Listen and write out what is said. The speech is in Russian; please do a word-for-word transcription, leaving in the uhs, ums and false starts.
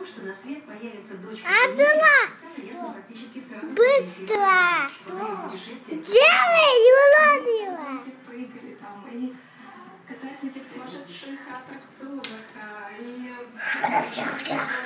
том, что на свет появится дочка. Абдулла! Быстро! Делай, Юланила! Прыгали там, и катались на каких-то сумасшедших аттракционах, и